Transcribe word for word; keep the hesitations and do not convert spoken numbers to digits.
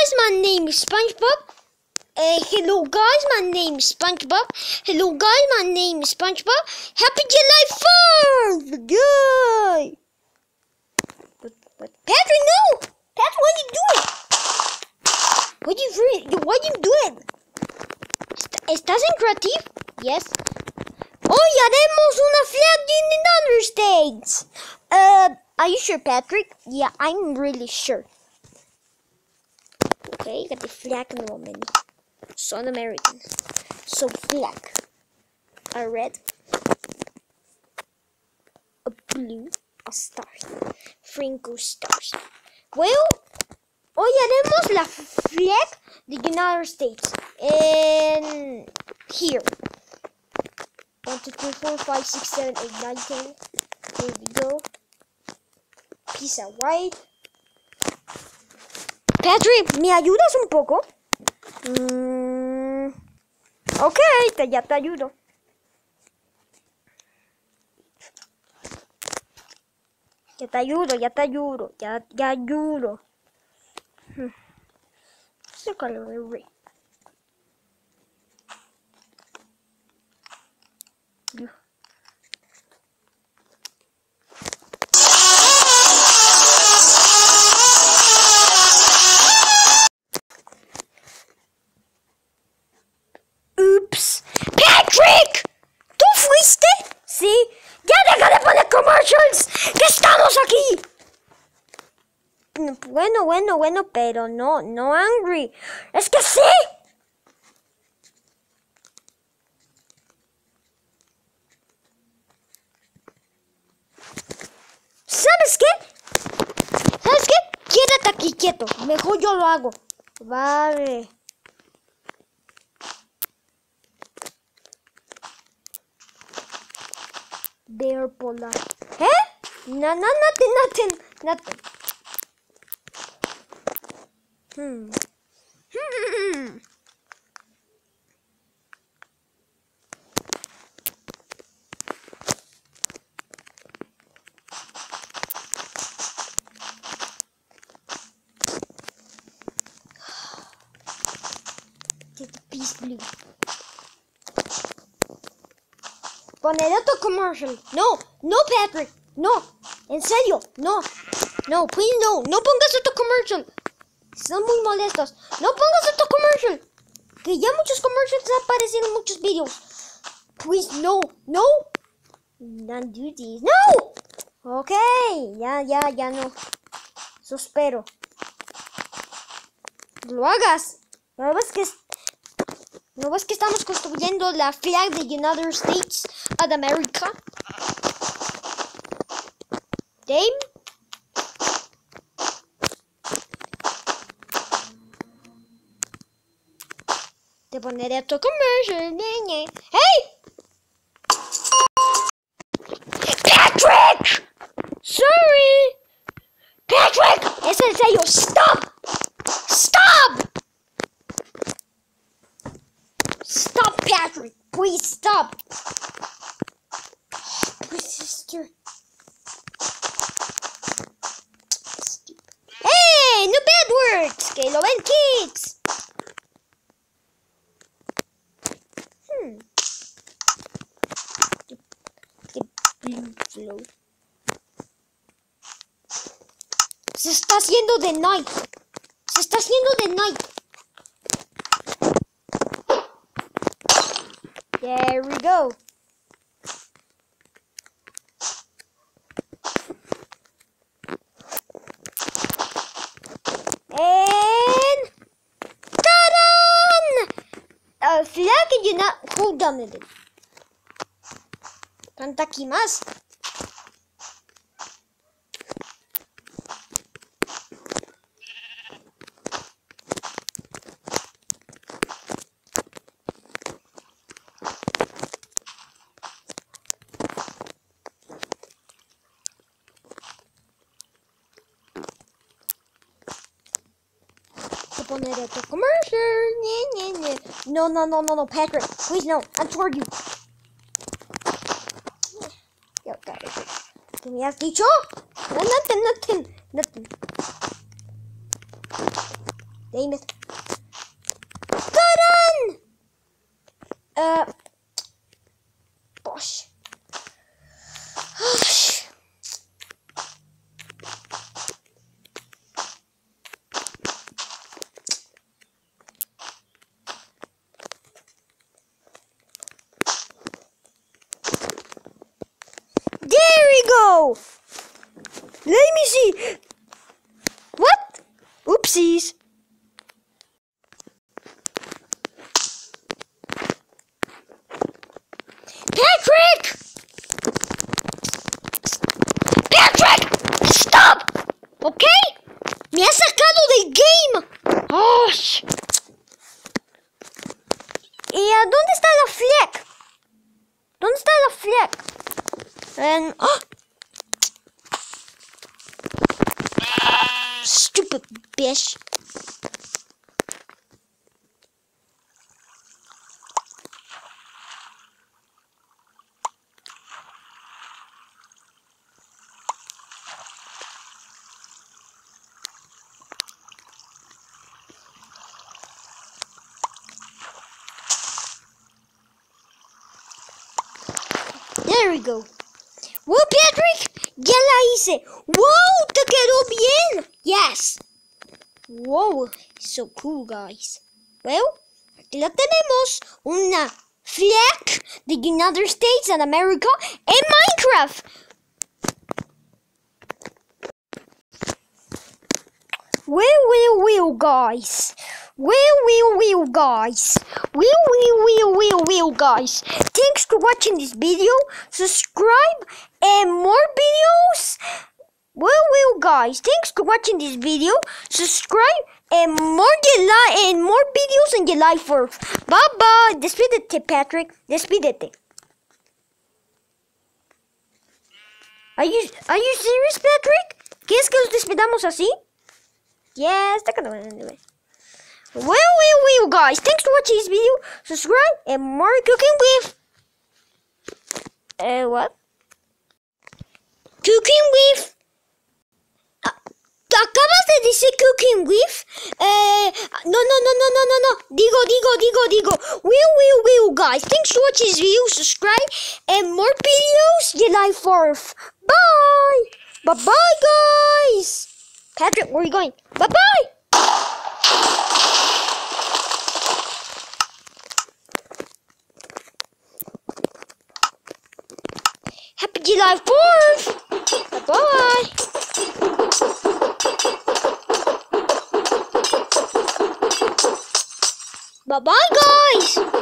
guys, my name is SpongeBob. Uh, hello guys, my name is SpongeBob. Hello guys, my name is SpongeBob. Happy July fourth! Yay! But, but Patrick, no! Patrick, what are you doing? What you free? What you doing? ¿Estás en creative? Yes. Hoy haremos una flag in the United States. Uh, are you sure, Patrick? Yeah, I'm really sure. Okay, got the flag in the moment. So an American. So flag. A red. A blue. A star. Franco stars. Well, hoy haremos la flag de the United States. And here. one, two, three, four, five, six, seven, eight, nine, ten. Here we go. Piece of white. Patrick, ¿me ayudas un poco? Mm, ok, te, ya te ayudo. Ya te ayudo, ya te ayudo, ya te ayudo. Hmm. What's the color of the ring? Blue. Oops. Patrick, ¿tú fuiste? Sí. Ya deja de poner commercials, que estamos aquí. Bueno, bueno, bueno, pero no, no angry. Es que sí. ¿Sabes qué? ¿Sabes qué? Quédate aquí quieto. Mejor yo lo hago. Vale. They're polar. ¿Eh? No, no, nothing, nothing, nothing. Hmm. Hmm. Get the piece blue. Poner otro commercial. No, no, Patrick. No. En serio. No. No, please no. No pongas otro commercial. Son muy molestos. No pongas otro commercial. Que ya muchos commercials aparecen en muchos videos. Please no. No. Don't do this. No. Ok. Ya, ya, ya no. Eso espero. Lo hagas. ¿No ves que ¿No ves que estamos construyendo la flag de United States of America? Dame. Te poneré otro commercial. ¡Hey! ¡Patrick! Sorry. Patrick, es en serio. Stop. Stop. Stop, Patrick! Please stop! Please, sister. Stupid. Hey! No bad words! Que lo ven, kids! Hmm. The blue flow. Se está haciendo de night. Se está haciendo de night. There we go. And ta-da! A flag and you not hold on with it. Tanta aquí más. Poner otro commercial. Nye, nye, nye. No, no, no, no, no, Patrick. Please, no. I'm toward you. Yo, got it. ¿Qué me has dicho? No, nothing, nothing, nothing. Damn it. Ta-da! Uh, gosh. There we go. Let me see. What? Oopsies. Patrick! Patrick! Stop! Okay? Me has sacado del game. Oh, sh ¿Y a dónde está la fleck? ¿Dónde está la fleck? And oh. Stupid bitch. There we go. Wow, Patrick, ya la hice. Wow, te quedó bien. Yes. Wow, so cool, guys. Well, aquí la tenemos. Una flag de United States and America en Minecraft. Well, well, well, guys. Well, well, well, guys. Well, well, well, well, well, guys. Thanks for watching this video. Subscribe and more videos. Well, well, guys. Thanks for watching this video. Subscribe and more July and more videos in July fourth. Bye bye. Despídete, Patrick. Despídete. Are you Are you serious, Patrick? ¿Quieres que los despidamos así? Yes, está quedando anyway. Well, well, well, guys. Thanks for watching this video. Subscribe and more cooking with. Uh, what? Cooking with. Uh, acabas de decir cooking with. Uh, no, no, no, no, no, no, no. Digo, digo, digo, digo. Well, well, well, guys. Thanks for watching this video. Subscribe and more videos July fourth. Bye. Bye, bye, guys. Patrick, where are you going? Bye, bye. Happy July fourth! Bye-bye! Bye-bye, guys!